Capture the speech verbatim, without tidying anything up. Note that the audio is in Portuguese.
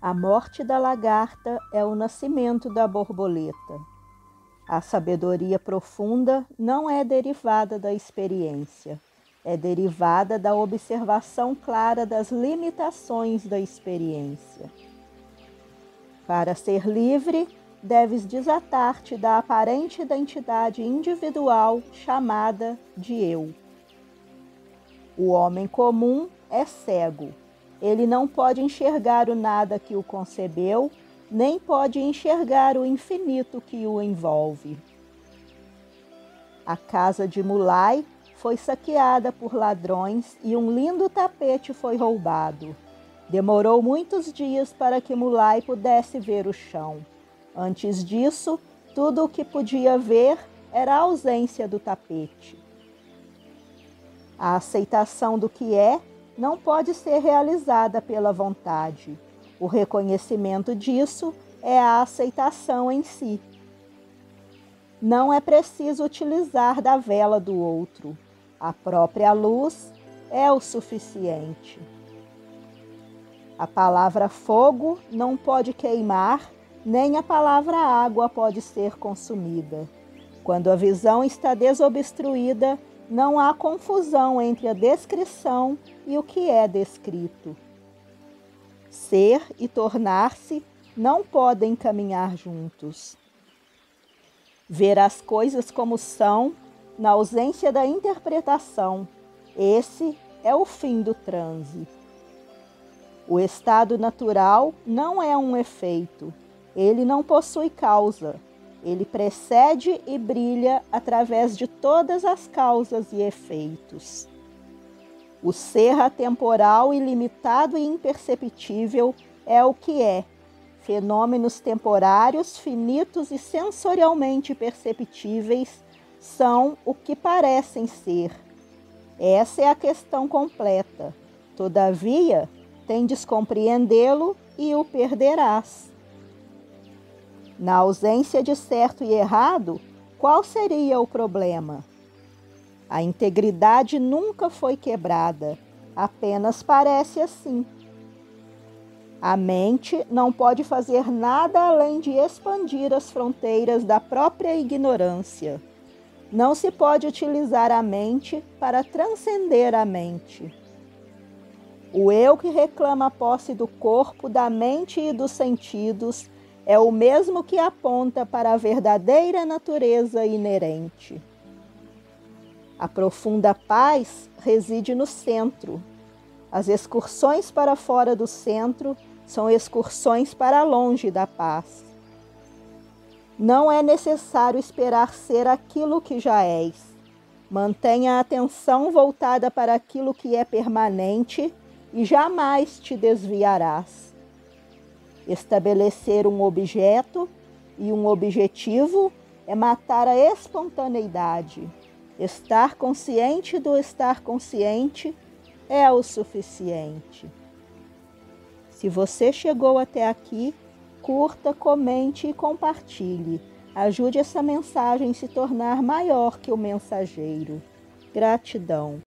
A morte da lagarta é o nascimento da borboleta. A sabedoria profunda não é derivada da experiência, é derivada da observação clara das limitações da experiência. Para ser livre, deves desatar-te da aparente identidade individual chamada de eu. O homem comum é cego. Ele não pode enxergar o nada que o concebeu, nem pode enxergar o infinito que o envolve. A casa de Mulai foi saqueada por ladrões e um lindo tapete foi roubado. Demorou muitos dias para que Mulai pudesse ver o chão. Antes disso, tudo o que podia ver era a ausência do tapete. A aceitação do que é não pode ser realizada pela vontade. O reconhecimento disso é a aceitação em si. Não é preciso utilizar da vela do outro. A própria luz é o suficiente. A palavra fogo não pode queimar, nem a palavra água pode ser consumida. Quando a visão está desobstruída, não há confusão entre a descrição e o que é descrito. Ser e tornar-se não podem caminhar juntos. Ver as coisas como são, na ausência da interpretação, esse é o fim do transe. O estado natural não é um efeito, ele não possui causa. Ele precede e brilha através de todas as causas e efeitos. O ser atemporal, ilimitado e imperceptível é o que é. Fenômenos temporários, finitos e sensorialmente perceptíveis são o que parecem ser. Essa é a questão completa. Todavia, tendes compreendê-lo e o perderás. Na ausência de certo e errado, qual seria o problema? A integridade nunca foi quebrada, apenas parece assim. A mente não pode fazer nada além de expandir as fronteiras da própria ignorância. Não se pode utilizar a mente para transcender a mente. O eu que reclama a posse do corpo, da mente e dos sentidos é o mesmo que aponta para a verdadeira natureza inerente. A profunda paz reside no centro. As excursões para fora do centro são excursões para longe da paz. Não é necessário esperar ser aquilo que já és. Mantenha a atenção voltada para aquilo que é permanente e jamais te desviarás. Estabelecer um objeto e um objetivo é matar a espontaneidade. Estar consciente do estar consciente é o suficiente. Se você chegou até aqui, curta, comente e compartilhe. Ajude essa mensagem a se tornar maior que o mensageiro. Gratidão.